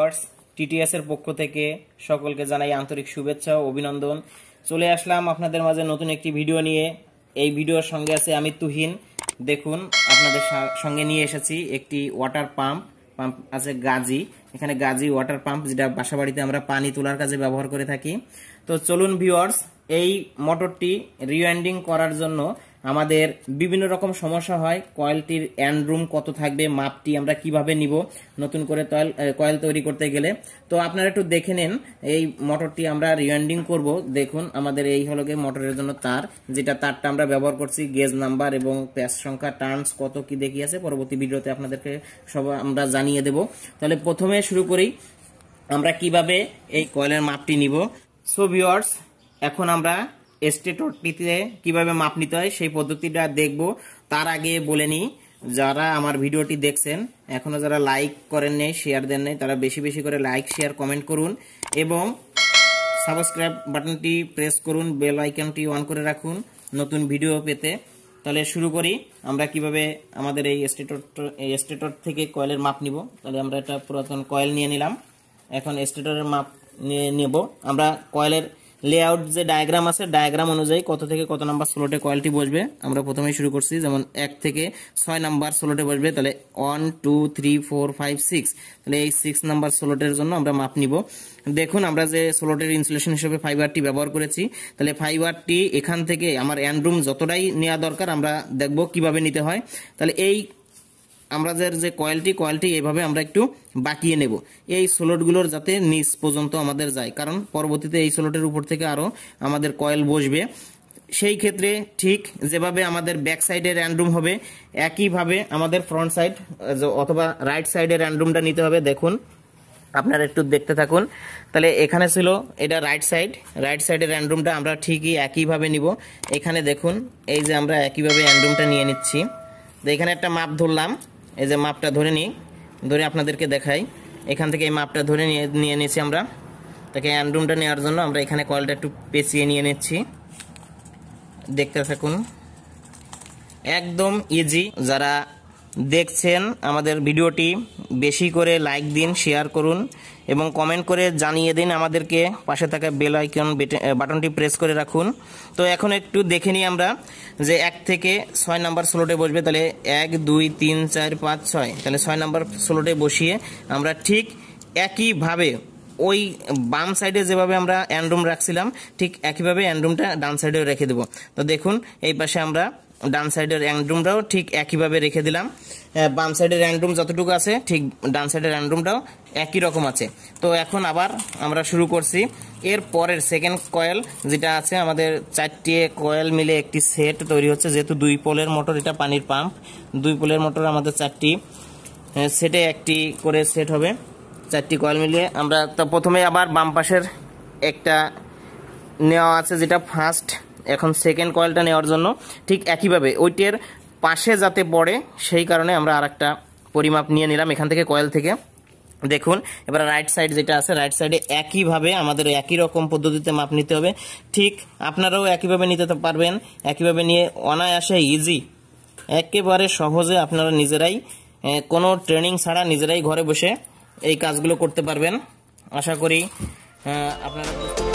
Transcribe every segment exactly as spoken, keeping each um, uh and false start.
Viewers, TTS এর পক্ষ থেকে সকলকে জানাই আন্তরিক শুভেচ্ছা ও অভিনন্দন। চলে আসলাম আপনাদের মাঝে নতুন একটি ভিডিও নিয়ে। এই ভিডিওর সঙ্গে আছে আমি তুহিন। দেখুন, আপনাদের সঙ্গে নিয়ে এসেছি একটি ওয়াটার পাম্প। পাম্প আছে গাজী, এখানে গাজী ওয়াটার পাম্প, যেটা বাসাবাড়িতে আমরা পানি তোলার কাজে ব্যবহার করে থাকি। তো চলুন ভিউয়ার্স, এই মোটরটি রিওয়াইন্ডিং করার জন্য আমাদের বিভিন্ন রকম সমস্যা হয়। কয়েলটির এন্ড রুম কত থাকবে, মাপটি আমরা কিভাবে নিব নতুন করে কয়েল তৈরি করতে গেলে। তো আপনারা একটু দেখে নেন, এই মোটরটি আমরা রিওয়াইন্ডিং করব। দেখুন, আমাদের এই হলো গিয়ে মোটরের জন্য তার, যেটা তারটা আমরা ব্যবহার করছি, গেজ নাম্বার এবং প্যাচ সংখ্যা, টার্নস কত কি দেখিয়েছে, পরবর্তী ভিডিওতে আপনাদেরকে সব আমরা জানিয়ে দেব। তাহলে প্রথমে শুরু করি, আমরা কিভাবে এই কয়েলের মাপটি নিব। সো ভিউয়ার্স, এখন আমরা স্টেটরটিতে কিভাবে মাপ নিতে হয় সেই পদ্ধতিটা দেখব। তার আগে বলে নিই, যারা আমার ভিডিওটি দেখছেন এখনো যারা লাইক করেন নাই, শেয়ার দেন নাই, তারা বেশি বেশি করে লাইক শেয়ার কমেন্ট করুন এবং সাবস্ক্রাইব বাটনটি প্রেস করুন, বেল আইকনটি অন করে রাখুন নতুন ভিডিও পেতে। তাহলে শুরু করি, আমরা কিভাবে আমাদের এই স্টেটর এই স্টেটর থেকে কয়েলের মাপ নিব। তাহলে আমরা একটা পুরাতন কয়েল নিয়ে নিলাম। এখন স্টেটরের মাপ নিয়ে নেব আমরা। কয়েলের লেআউট যে ডায়াগ্রাম আছে, ডায়াগ্রাম অনুযায়ী কত থেকে কত নাম্বার স্লটে কয়েলটি বসবে আমরা প্রথমেই শুরু করছি। যেমন এক থেকে ছয় নাম্বার স্লটে বসবে, তাহলে one two three four five six, তাহলে এই সিক্স নাম্বার স্লটের জন্য আমরা মাপ নিব। দেখুন, আমরা যে স্লটের ইনসুলেশন হিসেবে ফাইবারটি ব্যবহার করেছি, তাহলে ফাইবারটি এখান থেকে আমার এন্ডরুম যতটাই নেওয়া দরকার আমরা দেখব কিভাবে নিতে হয়। তাহলে এই আমরা যে কয়েলটি কয়েলটি এভাবে আমরা একটু বাঁকিয়ে নেব, এই স্লটগুলোর যাতে নিচ পর্যন্ত আমাদের যায়, কারণ পরবর্তীতে এই স্লটের উপর থেকে আরও আমাদের কয়েল বসবে। সেই ক্ষেত্রে ঠিক যেভাবে আমাদের ব্যাক সাইডের এন্ডরুম হবে, একইভাবে আমাদের ফ্রন্ট সাইড অথবা রাইট সাইডের এন্ডরুমটা নিতে হবে। দেখুন, আপনারা একটু দেখতে থাকুন। তাহলে এখানে ছিল এটা রাইট সাইড, রাইট সাইডের এন্ডরুমটা আমরা ঠিকই একইভাবে নিব। এখানে দেখুন, এই যে আমরা একইভাবে এন্ডরুমটা নিয়ে নিচ্ছি। তো এখানে একটা মাপ ধরলাম, এই যে মাপটা ধরে নিই, ধরে আপনাদেরকে দেখাই। এখান থেকে এই মাপটা ধরে নিয়ে নিয়ে নিয়েছি আমরা। তাকে এন্ডরুমটা নেওয়ার জন্য আমরা এখানে কয়েলটা একটু পেঁচিয়ে নিয়ে নিচ্ছি। দেখতে থাকুন, একদম ইজি। যারা দেখছেন আমাদের ভিডিওটি বেশি করে লাইক দিন, শেয়ার করুন এবং কমেন্ট করে জানিয়ে দিন আমাদেরকে। পাশে থাকা বেল আইকন বাটনটি প্রেস করে রাখুন। তো এখন একটু দেখে নিই আমরা যে এক থেকে ছয় নাম্বার স্লটে বসবে। তাহলে এক দুই তিন চার পাঁচ ছয়, তাহলে ছয় নাম্বার স্লটে বসিয়ে আমরা ঠিক একইভাবে ওই বাম সাইডে যেভাবে আমরা এন্ডরুম রাখছিলাম, ঠিক একইভাবে এন্ডরুমটা ডান সাইডেও রেখে দেবো। তো দেখুন, এই পাশে আমরা ডান সাইডের এন্ডরুমটাও ঠিক একইভাবে রেখে দিলাম। বাম সাইডের এন্ডরুম যতটুকু আছে, ঠিক ডান সাইডের এন্ডরুমটাও একই রকম আছে। তো এখন আবার আমরা শুরু করছি এর পরের সেকেন্ড কয়েল, যেটা আছে আমাদের চারটি কয়েল মিলে একটি সেট তৈরি হচ্ছে। যেহেতু দুই পোলের মোটর, এটা পানির পাম্প, দুই পোলের মোটর আমাদের চারটি সেটে একটি করে সেট হবে, চারটি কয়েল মিলিয়ে আমরা। তো প্রথমে আবার বাম পাশের একটা নেওয়া আছে, যেটা ফার্স্ট। এখন সেকেন্ড কয়েলটা নেওয়ার জন্য ঠিক একইভাবে ওইটার পাশে যাতে পড়ে, সেই কারণে আমরা আর একটা পরিমাপ নিয়ে নিলাম এখান থেকে, কয়েল থেকে। দেখুন, এবার রাইট সাইড যেটা আছে, রাইট সাইডে একইভাবে আমাদের একই রকম পদ্ধতিতে মাপ নিতে হবে। ঠিক আপনারাও একইভাবে নিতে পারবেন, একইভাবে নিয়ে অনায়াসে ইজি, একেবারে সহজে আপনারা নিজেরাই কোনো ট্রেনিং ছাড়া নিজেরাই ঘরে বসে এই কাজগুলো করতে পারবেন। আশা করি আপনারা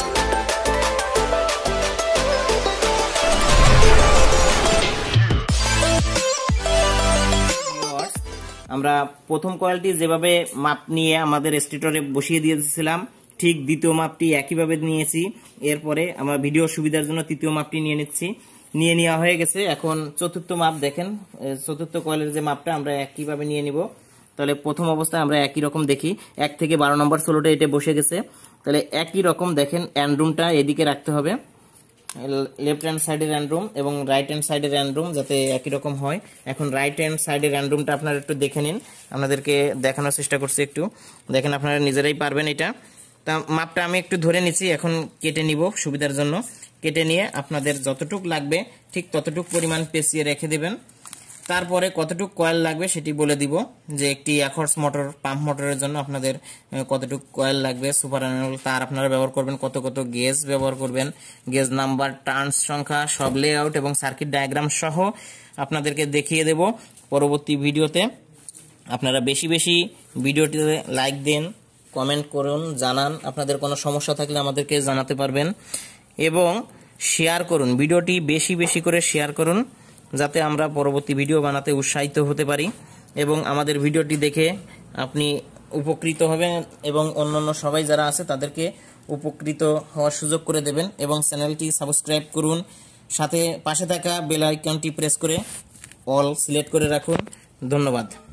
আমরা প্রথম কয়েলটি যেভাবে মাপ নিয়ে আমাদের স্টেটরে বসিয়ে দিয়েছিলাম, ঠিক দ্বিতীয় মাপটি একইভাবে নিয়েছি। এরপরে আমরা ভিডিও সুবিধার জন্য তৃতীয় মাপটি নিয়ে নিচ্ছি, নিয়ে নেওয়া হয়ে গেছে। এখন চতুর্থ মাপ দেখেন, চতুর্থ কয়েলের যে মাপটা আমরা একইভাবে নিয়ে নিব। তাহলে প্রথম অবস্থায় আমরা একই রকম দেখি, এক থেকে বারো নম্বর স্লটে এটা বসে গেছে। তাহলে একই রকম দেখেন, এন্ডরুমটা এদিকে রাখতে হবে, লেফট হ্যান্ড সাইডের এন্ডরুম এবং রাইট হ্যান্ড সাইডের এন্ডরুম যাতে একই রকম হয়। এখন রাইট হ্যান্ড সাইডের এন্ডরুমটা আপনারা একটু দেখে নিন, আপনাদেরকে দেখানোর চেষ্টা করছি, একটু দেখেন, আপনারা নিজেরাই পারবেন এটা। তা মাপটা আমি একটু ধরে নিচ্ছি, এখন কেটে নিব সুবিধার জন্য। কেটে নিয়ে আপনাদের যতটুক লাগবে ঠিক ততটুক পরিমাণ পেঁচিয়ে রেখে দেবেন। তারপরে কতটুক কয়েল লাগবে সেটি বলে দিব, যে একটি এক হর্স মোটর, পাম্প মোটরের জন্য আপনাদের কতটুক কয়েল লাগবে, সুপার অ্যানুয়াল তার আপনারা ব্যবহার করবেন, কত কত গেজ ব্যবহার করবেন, গেজ নাম্বার, টার্নস সংখ্যা, সব লেআউট এবং সার্কিট ডায়াগ্রাম সহ আপনাদেরকে দেখিয়ে দেব পরবর্তী ভিডিওতে। আপনারা বেশি বেশি ভিডিওটিতে লাইক দেন, কমেন্ট করুন, জানান। আপনাদের কোনো সমস্যা থাকলে আমাদেরকে জানাতে পারবেন এবং শেয়ার করুন, ভিডিওটি বেশি বেশি করে শেয়ার করুন যাতে আমরা পরবর্তী ভিডিও বানাতে উৎসাহিত হতে পারি এবং আমাদের ভিডিওটি দেখে আপনি উপকৃত হবেন এবং অন্যান্য সবাই যারা আছে তাদেরকে উপকৃত হওয়ার সুযোগ করে দেবেন এবং চ্যানেলটি সাবস্ক্রাইব করুন, সাথে পাশে থাকা বেল আইকনটি প্রেস করে অল সিলেক্ট করে রাখুন। ধন্যবাদ।